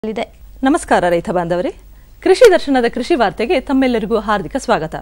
ನಮಸ್ಕಾರ ರೈತ ಬಾಂಧವರೇ, ಕೃಷಿ ದರ್ಶನದ ಕೃಷಿ ವಾರ್ತೆಗೆ ತಮ್ಮೆಲ್ಲರಿಗೂ ಹಾರ್ದಿಕ ಸ್ವಾಗತ.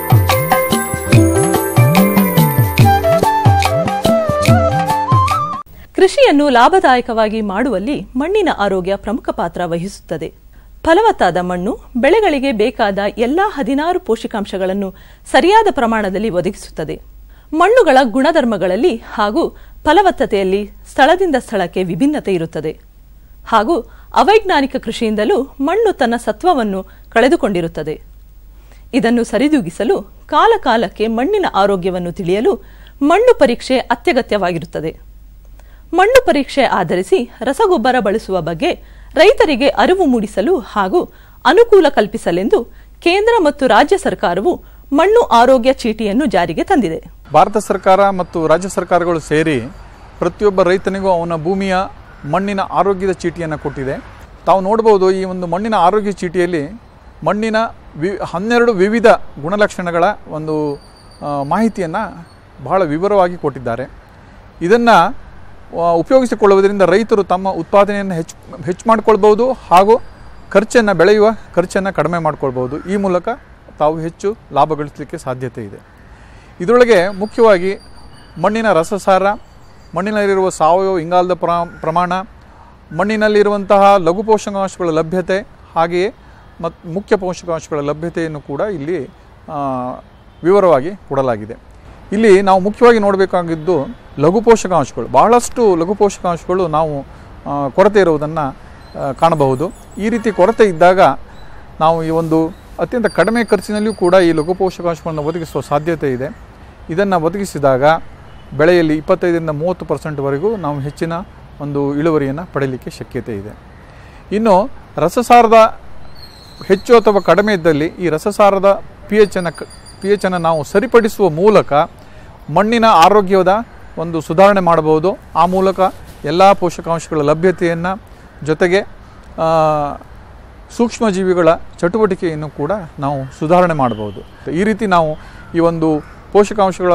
ಕೃಷಿಯನ್ನು ಲಾಭದಾಯಕವಾಗಿ ಮಾಡುವಲ್ಲಿ ಮಣ್ಣಿನ ಆರೋಗ್ಯ ಪ್ರಮುಖ ಪಾತ್ರ ವಹಿಸುತ್ತದೆ. ಫಲವತ್ತಾದ ಮಣ್ಣು ಬೆಳೆಗಳಿಗೆ ಬೇಕಾದ ಎಲ್ಲಾ 16 ಪೋಷಕಾಂಶಗಳನ್ನು ಸರಿಯಾದ ಪ್ರಮಾಣದಲ್ಲಿ ಒದಗಿಸುತ್ತದೆ. ಮಣ್ಣುಗಳ ಗುಣಧರ್ಮಗಳಲ್ಲಿ ಹಾಗೂ ಫಲವತ್ತತೆಯಲ್ಲಿ ಸ್ಥಳದಿಂದ ಸ್ಥಳಕ್ಕೆ ವಿಭಿನ್ನತೆ ಇರುತ್ತದೆ. ಹಾಗೂ ಅವೈಜ್ಞಾನಿಕ ಕೃಷಿಯಿಂದಲೂ ಮಣ್ಣು ತನ್ನ ಸತ್ವವನ್ನು ಕಳೆದುಕೊಂಡಿರುತ್ತದೆ. ಇದನ್ನು ಸರಿದೂಗಿಸಲು ಕಾಲಕಾಲಕ್ಕೆ ಮಣ್ಣಿನ ಆರೋಗ್ಯವನ್ನು ತಿಳಿಯಲು ಮಣ್ಣು ಪರೀಕ್ಷೆ ಅತ್ಯಗತ್ಯವಾಗಿರುತ್ತದೆ. ಮಣ್ಣು ಪರೀಕ್ಷೆ ಆಧರಿಸಿ ರಸಗೊಬ್ಬರ ಬಳಸುವ ಬಗ್ಗೆ ರೈತರಿಗೆ ಅರಿವು ಮೂಡಿಸಲು ಹಾಗೂ ಅನುಕೂಲ ಕಲ್ಪಿಸಲೆಂದು ಕೇಂದ್ರ ಮತ್ತು ರಾಜ್ಯ ಸರ್ಕಾರವು ಮಣ್ಣು ಆರೋಗ್ಯ ಚೀಟಿಯನ್ನು ಜಾರಿಗೆ ತಂದಿದೆ. ಭಾರತ ಸರ್ಕಾರ ಮತ್ತು ರಾಜ್ಯ ಸರ್ಕಾರಗಳು ಸೇರಿ ಪ್ರತಿಯೊಬ್ಬ ರೈತನಿಗೂ ಅವನ ಭೂಮಿಯ ಮಣ್ಣಿನ ಆರೋಗ್ಯದ ಚೀಟಿಯನ್ನು ಕೊಟ್ಟಿದೆ. ತಾವು ನೋಡಬಹುದು, ಈ ಒಂದು ಮಣ್ಣಿನ ಆರೋಗ್ಯ ಚೀಟಿಯಲ್ಲಿ ಮಣ್ಣಿನ 12 ವಿವಿಧ ಗುಣಲಕ್ಷಣಗಳ ಒಂದು ಮಾಹಿತಿಯನ್ನು ಬಹಳ ವಿವರವಾಗಿ ಕೊಟ್ಟಿದ್ದಾರೆ. ಇದನ್ನು ಉಪಯೋಗಿಸಿಕೊಳ್ಳುವುದರಿಂದ ರೈತರು ತಮ್ಮ ಉತ್ಪಾದನೆಯನ್ನು ಹೆಚ್ಚು ಮಾಡಿಕೊಳ್ಬೋದು ಹಾಗೂ ಬೆಳೆಯುವ ಖರ್ಚನ್ನು ಕಡಿಮೆ ಮಾಡಿಕೊಳ್ಬೋದು. ಈ ಮೂಲಕ ತಾವು ಹೆಚ್ಚು ಲಾಭ ಗಳಿಸಲಿಕ್ಕೆ ಸಾಧ್ಯತೆ ಇದೆ. ಇದರೊಳಗೆ ಮುಖ್ಯವಾಗಿ ಮಣ್ಣಿನ ರಸಸಾರ, ಮಣ್ಣಿನಲ್ಲಿರುವ ಸಾವಯವ ಇಂಗಾಲದ ಪ್ರಮಾಣ, ಮಣ್ಣಿನಲ್ಲಿರುವಂತಹ ಲಘು ಪೋಷಕಾಂಶಗಳ ಲಭ್ಯತೆ, ಹಾಗೆಯೇ ಮುಖ್ಯ ಪೋಷಕಾಂಶಗಳ ಲಭ್ಯತೆಯನ್ನು ಕೂಡ ಇಲ್ಲಿ ವಿವರವಾಗಿ ಕೊಡಲಾಗಿದೆ. ಇಲ್ಲಿ ನಾವು ಮುಖ್ಯವಾಗಿ ನೋಡಬೇಕಾಗಿದ್ದು ಲಘು ಪೋಷಕಾಂಶಗಳು. ಬಹಳಷ್ಟು ಲಘು ಪೋಷಕಾಂಶಗಳು ನಾವು ಕೊರತೆ ಇರುವುದನ್ನು ಕಾಣಬಹುದು. ಈ ರೀತಿ ಕೊರತೆ ಇದ್ದಾಗ ನಾವು ಈ ಒಂದು ಅತ್ಯಂತ ಕಡಿಮೆ ಖರ್ಚಿನಲ್ಲಿಯೂ ಕೂಡ ಈ ಲಘು ಪೋಷಕಾಂಶಗಳನ್ನು ಒದಗಿಸುವ ಸಾಧ್ಯತೆ ಇದೆ. ಇದನ್ನು ಒದಗಿಸಿದಾಗ ಬೆಳೆಯಲ್ಲಿ 25-30% ನಾವು ಹೆಚ್ಚಿನ ಒಂದು ಇಳುವರಿಯನ್ನು ಪಡೆಯಲಿಕ್ಕೆ ಶಕ್ಯತೆ ಇದೆ. ಇನ್ನು ರಸಸಾರದ ಹೆಚ್ಚು ಅಥವಾ ಕಡಿಮೆ ಇದ್ದಲ್ಲಿ ಈ ರಸಸಾರದ ಪಿ ಎಚ್ ಅನ್ನು ನಾವು ಸರಿಪಡಿಸುವ ಮೂಲಕ ಮಣ್ಣಿನ ಆರೋಗ್ಯದ ಒಂದು ಸುಧಾರಣೆ ಮಾಡಬಹುದು. ಆ ಮೂಲಕ ಎಲ್ಲ ಪೋಷಕಾಂಶಗಳ ಲಭ್ಯತೆಯನ್ನು ಜೊತೆಗೆ ಸೂಕ್ಷ್ಮಜೀವಿಗಳ ಚಟುವಟಿಕೆಯನ್ನು ಕೂಡ ನಾವು ಸುಧಾರಣೆ ಮಾಡಬಹುದು. ಈ ರೀತಿ ನಾವು ಈ ಒಂದು ಪೋಷಕಾಂಶಗಳ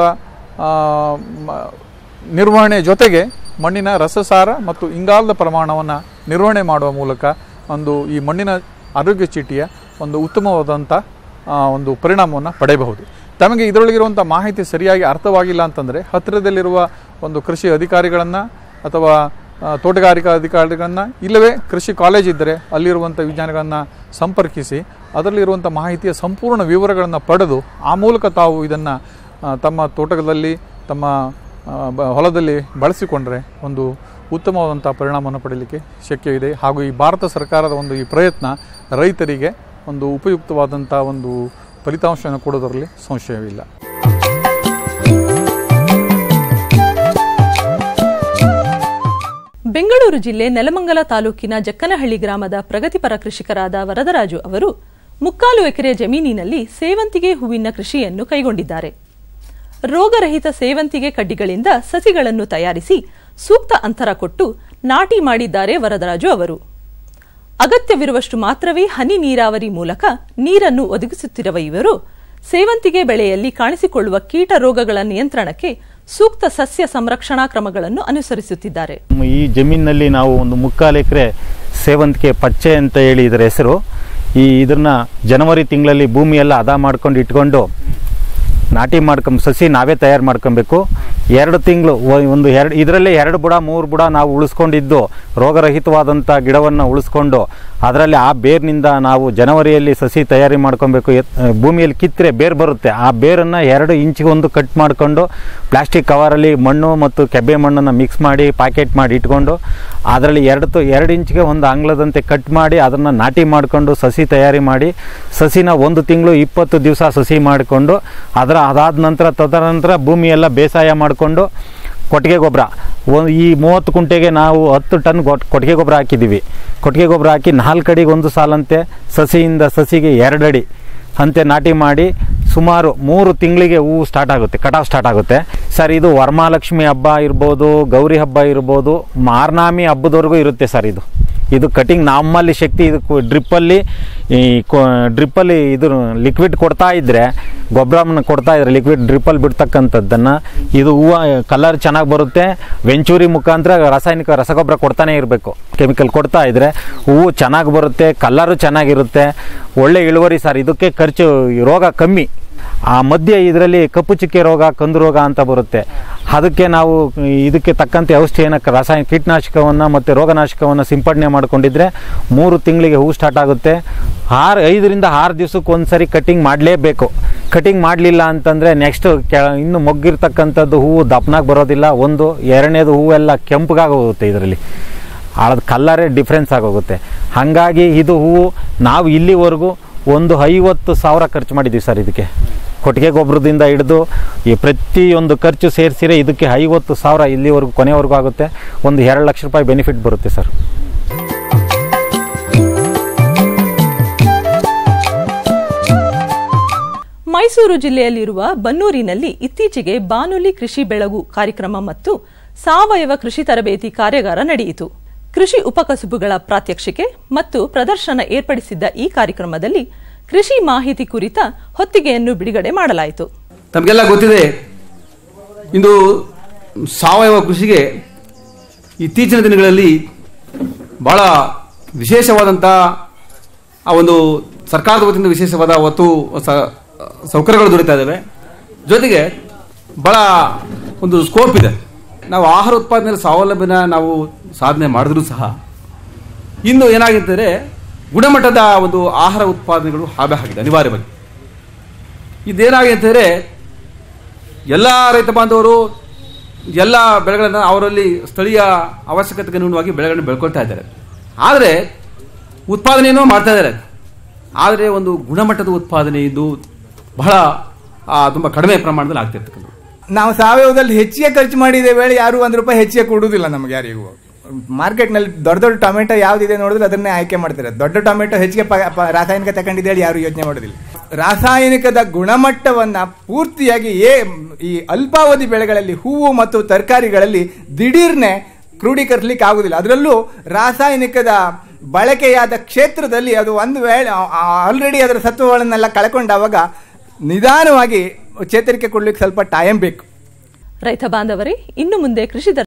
ನಿರ್ವಹಣೆ ಜೊತೆಗೆ ಮಣ್ಣಿನ ರಸಸಾರ ಮತ್ತು ಇಂಗಾಲದ ಪ್ರಮಾಣವನ್ನು ನಿರ್ವಹಣೆ ಮಾಡುವ ಮೂಲಕ ಈ ಮಣ್ಣಿನ ಆರೋಗ್ಯ ಚೀಟಿಯ ಒಂದು ಉತ್ತಮವಾದಂಥ ಒಂದು ಪರಿಣಾಮವನ್ನು ಪಡೆಯಬಹುದು. ತಮಗೆ ಇದರೊಳಗಿರುವಂಥ ಮಾಹಿತಿ ಸರಿಯಾಗಿ ಅರ್ಥವಾಗಿಲ್ಲ ಅಂತಂದರೆ ಹತ್ತಿರದಲ್ಲಿರುವ ಒಂದು ಕೃಷಿ ಅಧಿಕಾರಿಗಳನ್ನು ಅಥವಾ ತೋಟಗಾರಿಕಾ ಅಧಿಕಾರಿಗಳನ್ನು, ಇಲ್ಲವೇ ಕೃಷಿ ಕಾಲೇಜ್ ಇದ್ದರೆ ಅಲ್ಲಿರುವಂಥ ವಿಜ್ಞಾನಿಗಳನ್ನು ಸಂಪರ್ಕಿಸಿ ಅದರಲ್ಲಿರುವಂಥ ಮಾಹಿತಿಯ ಸಂಪೂರ್ಣ ವಿವರಗಳನ್ನು ಪಡೆದು ಆ ಮೂಲಕ ತಾವು ಇದನ್ನು ತಮ್ಮ ತೋಟದಲ್ಲಿ, ತಮ್ಮ ಹೊಲದಲ್ಲಿ ಬಳಸಿಕೊಂಡ್ರೆ ಒಂದು ಉತ್ತಮವಾದಂಥ ಪರಿಣಾಮವನ್ನು ಪಡೆಯಲಿಕ್ಕೆ ಶಕ್ಯ ಇದೆ. ಹಾಗೂ ಈ ಭಾರತ ಸರ್ಕಾರದ ಈ ಪ್ರಯತ್ನ ರೈತರಿಗೆ ಒಂದು ಉಪಯುಕ್ತವಾದಂಥ ಒಂದು ಫಲಿತಾಂಶವನ್ನು ಕೊಡೋದರಲ್ಲಿ ಸಂಶಯವಿಲ್ಲ. ಬೆಂಗಳೂರು ಜಿಲ್ಲೆ ನೆಲಮಂಗಲ ತಾಲೂಕಿನ ಜಕ್ಕನಹಳ್ಳಿ ಗ್ರಾಮದ ಪ್ರಗತಿಪರ ಕೃಷಿಕರಾದ ವರದರಾಜು ಅವರು 3/4 ಎಕರೆ ಜಮೀನಿನಲ್ಲಿ ಸೇವಂತಿಗೆ ಹೂವಿನ ಕೃಷಿಯನ್ನು ಕೈಗೊಂಡಿದ್ದಾರೆ. ರೋಗರಹಿತ ಸೇವಂತಿಗೆ ಕಡ್ಡಿಗಳಿಂದ ಸಸಿಗಳನ್ನು ತಯಾರಿಸಿ ಸೂಕ್ತ ಅಂತರ ಕೊಟ್ಟು ನಾಟಿ ಮಾಡಿದ್ದಾರೆ ವರದರಾಜು ಅವರು. ಅಗತ್ಯವಿರುವಷ್ಟು ಮಾತ್ರವೇ ಹನಿ ನೀರಾವರಿ ಮೂಲಕ ನೀರನ್ನು ಒದಗಿಸುತ್ತಿರುವ ಇವರು ಸೇವಂತಿಗೆ ಬೆಳೆಯಲ್ಲಿ ಕಾಣಿಸಿಕೊಳ್ಳುವ ಕೀಟ ರೋಗಗಳ ನಿಯಂತ್ರಣಕ್ಕೆ ಸೂಕ್ತ ಸಸ್ಯ ಸಂರಕ್ಷಣಾ ಕ್ರಮಗಳನ್ನು ಅನುಸರಿಸುತ್ತಿದ್ದಾರೆ. ಈ ಜಮೀನಿನಲ್ಲಿ ನಾವು 3/4 ಎಕರೆ ಸೇವಂತಿಗೆ ಪಚ್ಚೆ ಅಂತ ಹೇಳಿ ಇದರ ಹೆಸರು. ಇದನ್ನ ಜನವರಿ ತಿಂಗಳಲ್ಲಿ ಭೂಮಿಯೆಲ್ಲ ಹದ ಮಾಡ್ಕೊಂಡು ಇಟ್ಕೊಂಡು ನಾಟಿ ಸಸಿ ನಾವೇ ತಯಾರು ಮಾಡ್ಕೊಬೇಕು. 2 ತಿಂಗಳು ಇದರಲ್ಲೇ 2 ಬುಡ 3 ಬುಡ ನಾವು ಉಳಿಸ್ಕೊಂಡಿದ್ದು ರೋಗರಹಿತವಾದಂಥ ಗಿಡವನ್ನು ಉಳಿಸ್ಕೊಂಡು ಅದರಲ್ಲಿ ಆ ಬೇರಿನಿಂದ ನಾವು ಜನವರಿಯಲ್ಲಿ ಸಸಿ ತಯಾರಿ ಮಾಡ್ಕೊಬೇಕು. ಭೂಮಿಯಲ್ಲಿ ಕಿತ್ತರೆ ಬೇರು ಬರುತ್ತೆ. ಆ ಬೇರನ್ನು 2 ಇಂಚಿಗೆ ಕಟ್ ಮಾಡಿಕೊಂಡು ಪ್ಲಾಸ್ಟಿಕ್ ಕವರಲ್ಲಿ ಮಣ್ಣು ಮತ್ತು ಕೆಬ್ಬೆ ಮಣ್ಣನ್ನು ಮಿಕ್ಸ್ ಮಾಡಿ ಪ್ಯಾಕೆಟ್ ಮಾಡಿ ಇಟ್ಕೊಂಡು ಅದರಲ್ಲಿ 2 ಇಂಚಿಗೆ ಅಂಗ್ಲದಂತೆ ಕಟ್ ಮಾಡಿ ಅದನ್ನು ನಾಟಿ ಮಾಡಿಕೊಂಡು ಸಸಿ ತಯಾರಿ ಮಾಡಿ ಸಸಿನ 1 ತಿಂಗಳು 20 ದಿವಸ ಸಸಿ ಮಾಡಿಕೊಂಡು ಅದಾದ ನಂತರ ತದನಂತರ ಭೂಮಿಯೆಲ್ಲ ಬೇಸಾಯ ಮಾಡಿಕೊಂಡು ಕೊಟ್ಟಿಗೆ ಗೊಬ್ಬರ ಈ 30 ಕುಂಟೆಗೆ ನಾವು 10 ಟನ್ ಕೊಟ್ಟಿಗೆ ಗೊಬ್ಬರ ಹಾಕಿದ್ದೀವಿ. ಕೊಟ್ಟಿಗೆ ಗೊಬ್ಬರ ಹಾಕಿ 4 ಅಡಿಗೆ 1 ಸಾಲಂತೆ ಸಸಿಯಿಂದ ಸಸಿಗೆ 2 ಅಡಿ ಅಂತೆ ನಾಟಿ ಮಾಡಿ ಸುಮಾರು 3 ತಿಂಗಳಿಗೆ ಹೂವು ಕಟಾವು ಸ್ಟಾರ್ಟ್ ಆಗುತ್ತೆ. ಸರ್, ಇದು ವರಮಹಾಲಕ್ಷ್ಮಿ ಹಬ್ಬ ಇರ್ಬೋದು, ಗೌರಿ ಹಬ್ಬ ಇರ್ಬೋದು, ಮಾರ್ನಾಮಿ ಹಬ್ಬದವರೆಗೂ ಇರುತ್ತೆ ಸರ್. ಇದು ಕಟಿಂಗ್ ನಮ್ಮಲ್ಲಿ ಶಕ್ತಿ ಇದು ಡ್ರಿಪ್ಪಲ್ಲಿ ಇದು ಲಿಕ್ವಿಡ್ ಕೊಡ್ತಾ ಇದ್ದರೆ ಗೊಬ್ಬರವನ್ನು ಕೊಡ್ತಾ ಇದ್ರೆ ಲಿಕ್ವಿಡ್ ಡ್ರಿಪ್ಪಲ್ಲಿ ಬಿಡ್ತಕ್ಕಂಥದ್ದನ್ನು ಇದು ಹೂವು ಕಲರ್ ಚೆನ್ನಾಗಿ ಬರುತ್ತೆ. ವೆಂಚೂರಿ ಮುಖಾಂತರ ರಾಸಾಯನಿಕ ರಸಗೊಬ್ಬರ ಕೊಡ್ತಾನೆ ಇರಬೇಕು. ಕೆಮಿಕಲ್ ಕೊಡ್ತಾ ಇದ್ದರೆ ಹೂವು ಚೆನ್ನಾಗಿ ಬರುತ್ತೆ, ಕಲರು ಚೆನ್ನಾಗಿರುತ್ತೆ, ಒಳ್ಳೆ ಇಳುವರಿ ಸರ್. ಇದಕ್ಕೆ ಖರ್ಚು ರೋಗ ಕಮ್ಮಿ. ಆ ಮಧ್ಯೆ ಇದರಲ್ಲಿ ಕಪ್ಪು ಚುಕ್ಕೆ ರೋಗ, ಕಂದು ರೋಗ ಅಂತ ಬರುತ್ತೆ. ಅದಕ್ಕೆ ನಾವು ಇದಕ್ಕೆ ತಕ್ಕಂತೆ ಔಷಧಿಯನ್ನು ರಾಸಾಯನಿಕ ಕೀಟನಾಶಕವನ್ನು ಮತ್ತು ರೋಗನಾಶಕವನ್ನು ಸಿಂಪಡಣೆ ಮಾಡಿಕೊಂಡಿದ್ರೆ 3 ತಿಂಗಳಿಗೆ ಹೂವು ಸ್ಟಾರ್ಟ್ ಆಗುತ್ತೆ. 5 ರಿಂದ 6 ದಿವಸಕ್ಕೆ ಒಂದ್ಸರಿ ಕಟಿಂಗ್ ಮಾಡಲೇಬೇಕು. ಕಟಿಂಗ್ ಮಾಡಲಿಲ್ಲ ಅಂತಂದರೆ ನೆಕ್ಸ್ಟ್ ಇನ್ನು ಮೊಗ್ಗಿರ್ತಕ್ಕಂಥದ್ದು ಹೂವು ದಪ್ಪನಾಗಿ ಬರೋದಿಲ್ಲ. ಒಂದು ಎರಡನೇದು ಹೂವೆಲ್ಲ ಕೆಂಪಗಾಗಿ ಹೋಗುತ್ತೆ. ಇದರಲ್ಲಿ ಅದು ಕಲ್ಲರೇ ಡಿಫ್ರೆನ್ಸ್ ಆಗೋಗುತ್ತೆ. ಹಾಗಾಗಿ ಇದು ಹೂವು ನಾವು ಇಲ್ಲಿವರೆಗೂ ಒಂದು 50,000 ಖರ್ಚು ಮಾಡಿದ್ದೀವಿ ಸರ್. ಇದಕ್ಕೆ ಕೊಟ್ಟಿಗೆ ಗೊಬ್ಬರದಿಂದ ಹಿಡಿದು ಈ ಪ್ರತಿಯೊಂದು ಖರ್ಚು ಸೇರಿಸಿರೆ ಇದಕ್ಕೆ 50,000 ಇಲ್ಲಿವರೆಗೂ ಕೊನೆವರೆಗೂ ಆಗುತ್ತೆ. ಒಂದು 2 ಲಕ್ಷ ರೂಪಾಯಿ ಬೆನಿಫಿಟ್ ಬರುತ್ತೆ ಸರ್. ಮೈಸೂರು ಜಿಲ್ಲೆಯಲ್ಲಿರುವ ಬನ್ನೂರಿನಲ್ಲಿ ಇತ್ತೀಚೆಗೆ ಬಾನುಲಿ ಕೃಷಿ ಬೆಳಗು ಕಾರ್ಯಕ್ರಮ ಮತ್ತು ಸಾವಯವ ಕೃಷಿ ತರಬೇತಿ ಕಾರ್ಯಾಗಾರ ನಡೆಯಿತು. ಕೃಷಿ ಉಪಕಸುಬುಗಳ ಪ್ರಾತ್ಯಕ್ಷಿಕೆ ಮತ್ತು ಪ್ರದರ್ಶನ ಏರ್ಪಡಿಸಿದ್ದ ಈ ಕಾರ್ಯಕ್ರಮದಲ್ಲಿ ಕೃಷಿ ಮಾಹಿತಿ ಕುರಿತ ಹೊತ್ತಿಗೆಯನ್ನು ಬಿಡುಗಡೆ ಮಾಡಲಾಯಿತು. ತಮಗೆಲ್ಲ ಗೊತ್ತಿದೆ, ಇಂದು ಸಾವಯವ ಕೃಷಿಗೆ ಇತ್ತೀಚಿನ ದಿನಗಳಲ್ಲಿ ಬಹಳ ವಿಶೇಷವಾದಂಥ ಆ ಒಂದು ಸರ್ಕಾರದ ವತಿಯಿಂದ ವಿಶೇಷವಾದ ಸೌಕರ್ಯಗಳು ದೊರೀತಾ ಇದ್ದಾವೆ. ಜೊತೆಗೆ ಬಹಳ ಒಂದು ಸ್ಕೋಪ್ ಇದೆ. ನಾವು ಆಹಾರ ಉತ್ಪಾದನೆಯಲ್ಲಿ ಸ್ವಾವಲಂಬನ ನಾವು ಸಾಧನೆ ಮಾಡಿದ್ರೂ ಸಹ ಇನ್ನು ಏನಾಗಿದ್ದರೆ ಗುಣಮಟ್ಟದ ಒಂದು ಆಹಾರ ಉತ್ಪಾದನೆಗಳು ಆಗಿದೆ ಅನಿವಾರ್ಯವಾಗಿ. ಇದೇನಾಗಿದ್ದರೆ ಎಲ್ಲ ರೈತ ಬಾಂಧವರು ಎಲ್ಲ ಬೆಳೆಗಳನ್ನು ಅವರಲ್ಲಿ ಸ್ಥಳೀಯ ಅವಶ್ಯಕತೆಗೆ ಅನುಗುಣವಾಗಿ ಬೆಳೆಗಳನ್ನು ಬೆಳ್ಕೊಳ್ತಾ ಇದ್ದಾರೆ. ಆದರೆ ಉತ್ಪಾದನೆಯನ್ನು ಮಾಡ್ತಾ ಇದ್ದಾರೆ. ಆದರೆ ಒಂದು ಗುಣಮಟ್ಟದ ಉತ್ಪಾದನೆ ಇದು ಬಹಳ ತುಂಬ ಕಡಿಮೆ ಪ್ರಮಾಣದಲ್ಲಿ ಆಗ್ತಿರ್ತಕ್ಕಂಥದ್ದು. ನಾವು ಸಾವಯವದಲ್ಲಿ ಹೆಚ್ಚಿಗೆ ಖರ್ಚು ಮಾಡಿದ ವೇಳೆ ಯಾರು ₹1 ಹೆಚ್ಚಿಗೆ ಕೊಡುವುದಿಲ್ಲ ನಮಗೆ ಯಾರಿಗೂ. ಮಾರ್ಕೆಟ್ನಲ್ಲಿ ದೊಡ್ಡ ಟೊಮೆಟೊ ಯಾವುದಿದೆ ನೋಡಿದ್ರೆ ಅದನ್ನೇ ಆಯ್ಕೆ ಮಾಡ್ತಾರೆ. ದೊಡ್ಡ ಟೊಮೆಟೊ ಹೆಚ್ಚಿಗೆ ರಾಸಾಯನಿಕ ತಗೊಂಡಿದೆ ಹೇಳಿ ಯಾರು ಯೋಚನೆ ಮಾಡೋದಿಲ್ಲ. ರಾಸಾಯನಿಕದ ಗುಣಮಟ್ಟವನ್ನು ಪೂರ್ತಿಯಾಗಿ ಈ ಅಲ್ಪಾವಧಿ ಬೆಳೆಗಳಲ್ಲಿ ಹೂವು ಮತ್ತು ತರಕಾರಿಗಳಲ್ಲಿ ದಿಢೀರ್ನೆ ಕ್ರೋಢೀಕರಿಸಲಿಕ್ಕೆ ಆಗುದಿಲ್ಲ. ಅದರಲ್ಲೂ ರಾಸಾಯನಿಕದ ಬಳಕೆಯಾದ ಕ್ಷೇತ್ರದಲ್ಲಿ ಅದು ಒಂದು ವೇಳೆ ಆಲ್ರೆಡಿ ಅದರ ಸತ್ವಗಳನ್ನೆಲ್ಲ ಕಳ್ಕೊಂಡಾಗ ನಿಧಾನವಾಗಿ ಚೇತರಿಕೆ ಕೊಡ್ಲಿಕ್ಕೆ ಸ್ವಲ್ಪ ಟೈಮ್ ಬೇಕು. ರೈತ ಬಾಂಧವರೇ, ಇನ್ನು ಮುಂದೆ ಕೃಷಿ